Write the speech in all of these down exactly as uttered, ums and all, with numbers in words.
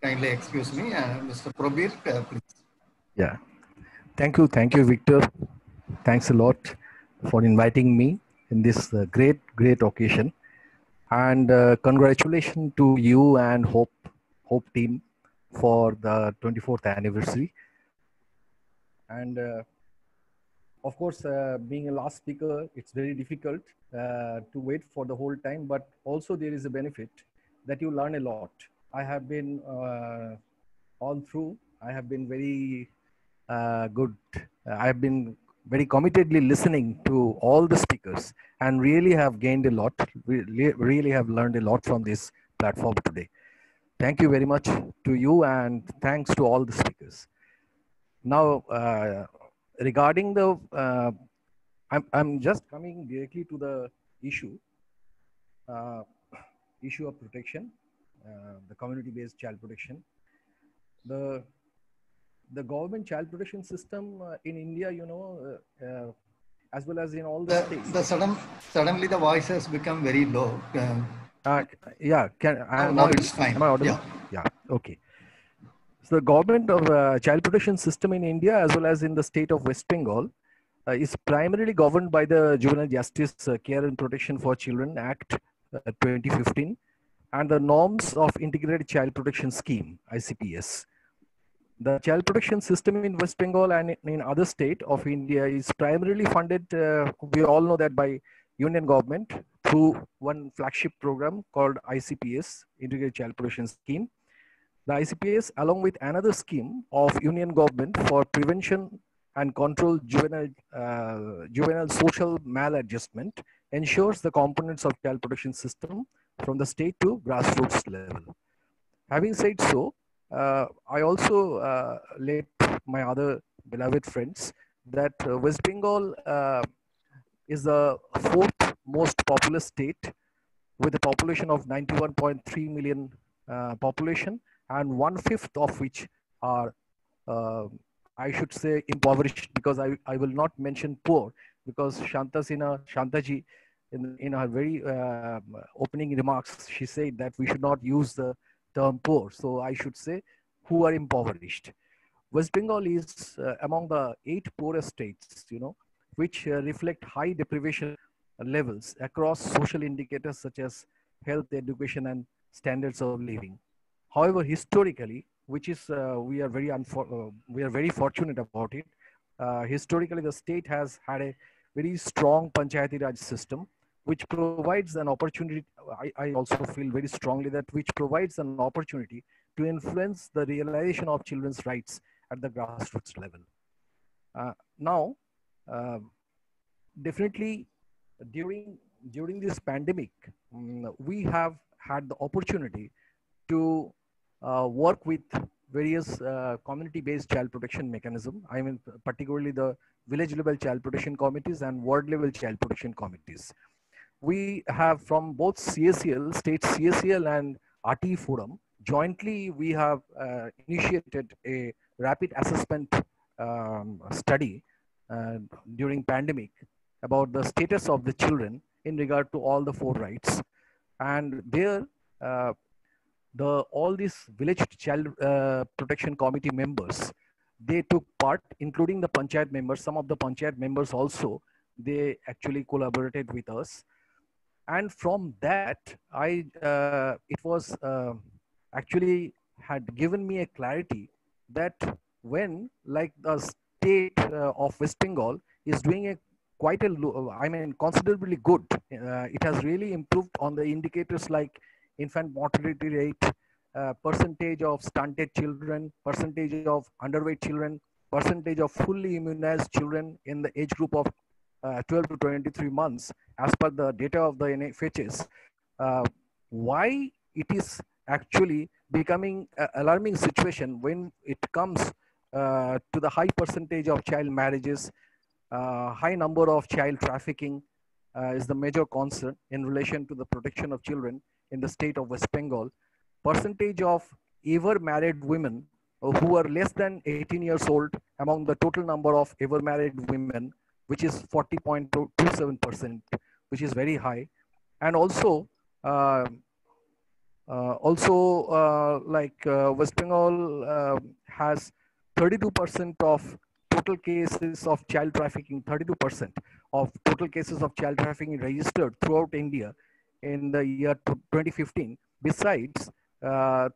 kindly excuse me. Uh, Mister Probir, uh, please. Yeah. Thank you. Thank you, Victor. Thanks a lot for inviting me in this uh, great, great occasion. And uh, congratulations to you and Hope, Hope team for the twenty-fourth anniversary. And uh, of course, uh, being a last speaker, it's very difficult uh, to wait for the whole time, but also there is a benefit that you learn a lot. I have been uh, all through, I have been very uh, good. I have been very committedly listening to all the speakers and really have gained a lot, really, really have learned a lot from this platform today. Thank you very much to you and thanks to all the speakers. Now, uh, regarding the, uh, I'm, I'm just coming directly to the issue, uh, issue of protection, uh, the community-based child protection. The the government child protection system uh, in India, you know, uh, uh, as well as in all the, The, states. the sudden, suddenly the voice has become very low. Uh, Uh, yeah, can I now, am now audible? it's fine. Am I audible? Yeah. Yeah. Okay. So the government of uh, child protection system in India, as well as in the state of West Bengal, uh, is primarily governed by the Juvenile Justice uh, Care and Protection for Children Act uh, twenty fifteen and the norms of Integrated Child Protection Scheme, I C P S. The child protection system in West Bengal and in other state of India is primarily funded, uh, we all know that, by Union government through one flagship program called I C P S, Integrated Child Protection Scheme. The I C P S, along with another scheme of Union government for prevention and control juvenile, uh, juvenile social maladjustment, ensures the components of child protection system from the state to grassroots level. Having said so, uh, I also uh, let my other beloved friends that uh, West Bengal uh, is the fourth most populous state with a population of ninety-one point three million uh, population, and one fifth of which are, uh, I should say, impoverished, because I, I will not mention poor, because Shanta Sina, Shantaji, in, in her very uh, opening remarks, she said that we should not use the term poor. So I should say who are impoverished. West Bengal is uh, among the eight poorest states, you know, which uh, reflect high deprivation levels across social indicators such as health, education, and standards of living. However, historically, which is uh, we are very unfor- uh, we are very fortunate about it. Uh, historically, the state has had a very strong Panchayati Raj system, which provides an opportunity. I, I also feel very strongly that which provides an opportunity to influence the realization of children's rights at the grassroots level. Uh, now, uh, definitely during during this pandemic, um, we have had the opportunity to uh, work with various uh, community-based child protection mechanism. I mean, particularly the village level child protection committees and ward level child protection committees. We have from both C A C L, state C A C L and R T E Forum, jointly we have uh, initiated a rapid assessment um, study uh, during pandemic about the status of the children in regard to all the four rights. And there, uh, the all these village child uh, protection committee members, they took part, including the panchayat members. Some of the panchayat members also, they actually collaborated with us. And from that, I uh, it was uh, actually had given me a clarity that when, like, the state uh, of West Bengal is doing a quite a low, I mean considerably good. Uh, it has really improved on the indicators like infant mortality rate, uh, percentage of stunted children, percentage of underweight children, percentage of fully immunized children in the age group of uh, twelve to twenty-three months, as per the data of the N F H S. Uh, why it is actually becoming an alarming situation when it comes uh, to the high percentage of child marriages, uh, high number of child trafficking uh, is the major concern in relation to the protection of children in the state of West Bengal. Percentage of ever married women who are less than eighteen years old among the total number of ever married women, which is forty point two seven percent, which is very high. And also, uh, Uh, also, uh, like uh, West Bengal uh, has thirty-two percent of total cases of child trafficking, thirty-two percent of total cases of child trafficking registered throughout India in the year twenty fifteen. Besides, uh,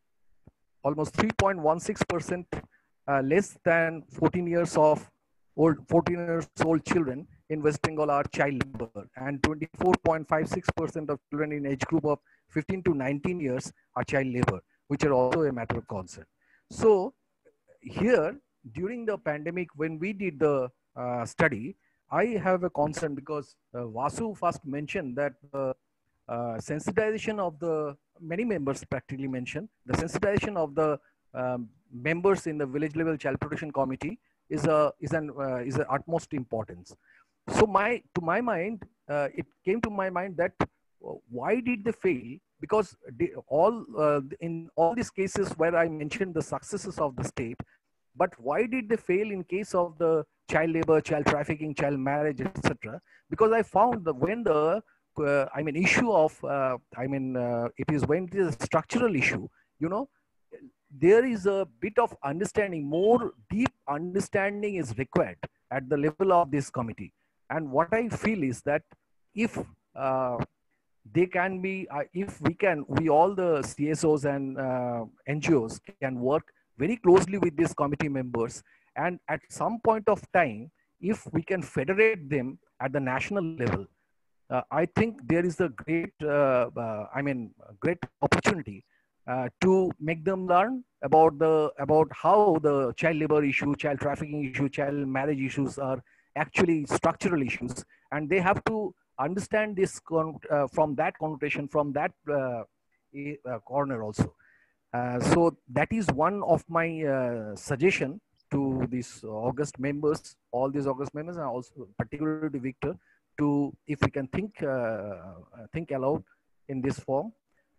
almost three point one six percent uh, less than fourteen years of old fourteen years old children in West Bengal are child labor, and twenty-four point five six percent of children in age group of fifteen to nineteen years are child labor, which are also a matter of concern. So here, during the pandemic, when we did the uh, study, I have a concern because uh, Vasu first mentioned that the uh, sensitization of the many members practically mentioned the sensitization of the um, members in the village level child protection committee is a is an uh, is a utmost importance. So my to my mind, uh, it came to my mind that uh, why did they fail? Because the, all uh, in all these cases where I mentioned the successes of the state, but why did they fail in case of the child labor, child trafficking, child marriage, et cetera? Because I found that when the uh, I mean issue of uh, I mean uh, it is when it is a structural issue, you know, there is a bit of understanding, more deep understanding is required at the level of this committee. And what I feel is that if uh, they can be, uh, if we can, we all the C S Os and uh, N G Os can work very closely with these committee members. And at some point of time, if we can federate them at the national level, uh, I think there is a great, uh, uh, I mean, great opportunity uh, to make them learn about the about how the child labor issue, child trafficking issue, child marriage issues are actually structural issues, and they have to understand this con uh, from that connotation, from that uh, uh, corner also. Uh, so that is one of my uh, suggestion to these August members, all these August members, and also particularly to Victor, to if we can think uh, think aloud in this form.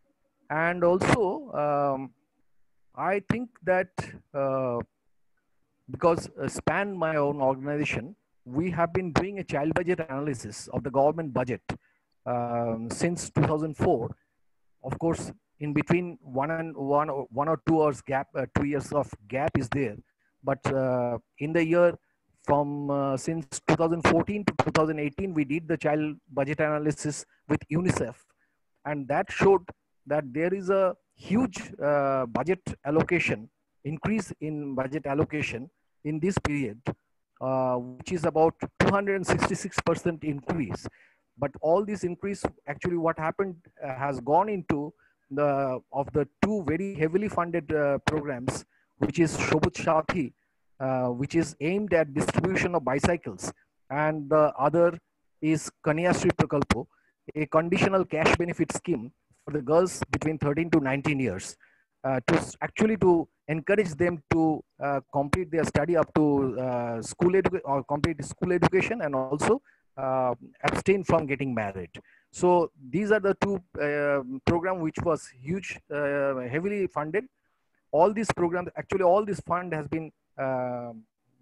And also, um, I think that uh, because uh, span my own organization, we have been doing a child budget analysis of the government budget um, since two thousand four. Of course, in between one and one, one or two hours gap, uh, two years of gap is there. But uh, in the year from uh, since two thousand fourteen to two thousand eighteen, we did the child budget analysis with UNICEF, and that showed that there is a huge uh, budget allocation, increase in budget allocation in this period, uh, which is about two hundred sixty-six percent increase. But all this increase, actually what happened uh, has gone into the, of the two very heavily funded uh, programs, which is Shobut Sathi, uh, which is aimed at distribution of bicycles. And the other is Kanyasri Prakalpo, a conditional cash benefit scheme for the girls between thirteen to nineteen years, uh, to actually to encourage them to uh, complete their study up to uh, school edu or complete school education, and also uh, abstain from getting married. So these are the two uh, program which was huge, uh, heavily funded. All these programs, actually all this fund has been uh,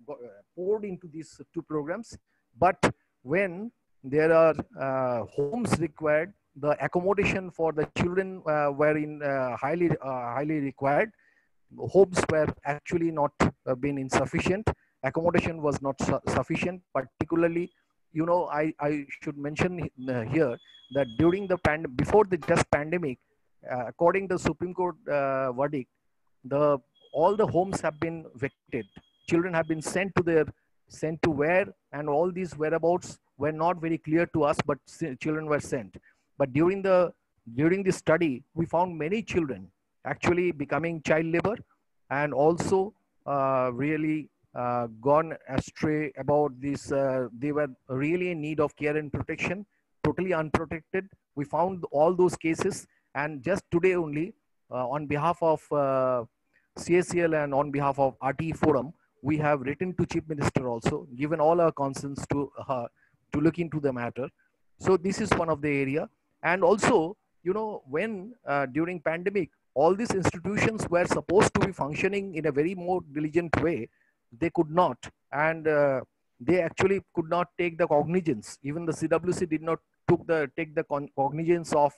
poured into these two programs. But when there are uh, homes required, the accommodation for the children uh, were in uh, highly uh, highly required. Homes were actually not uh, been insufficient. Accommodation was not su sufficient. Particularly, you know, I I should mention uh, here that during the pand before the just pandemic, uh, according to the Supreme Court uh, verdict, the all the homes have been vacated. Children have been sent to their sent to where, and all these whereabouts were not very clear to us, but children were sent. But during the during the study, we found many children actually becoming child labor, and also uh, really uh, gone astray about this. Uh, they were really in need of care and protection, totally unprotected. We found all those cases, and just today only, uh, on behalf of uh, C A C L and on behalf of R T E Forum, we have written to Chief Minister also, given all our concerns to uh, to look into the matter. So this is one of the area. And also, you know, when uh, during pandemic, all these institutions were supposed to be functioning in a very more diligent way, they could not. And uh, they actually could not take the cognizance. Even the C W C did not took the, take the cognizance of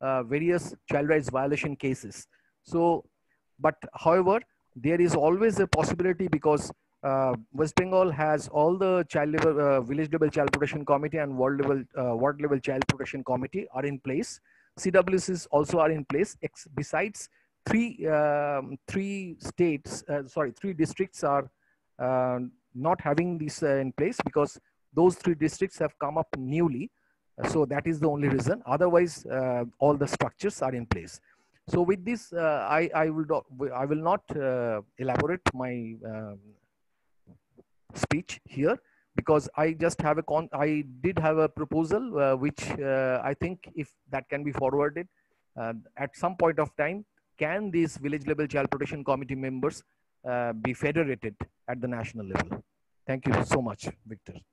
uh, various child rights violation cases. So, but however, there is always a possibility because uh, West Bengal has all the child level, uh, village level child protection committee and ward level, uh, ward level child protection committee are in place. C W Cs also are in place. Ex besides three, um, three states, uh, sorry, three districts are uh, not having this uh, in place because those three districts have come up newly. So that is the only reason. Otherwise, uh, all the structures are in place. So with this, uh, I, I, will not, I will not uh, elaborate my um, speech here because I just have a con I did have a proposal uh, which uh, I think if that can be forwarded uh, at some point of time, can these village level child protection committee members uh, be federated at the national level? Thank you so much, Victor.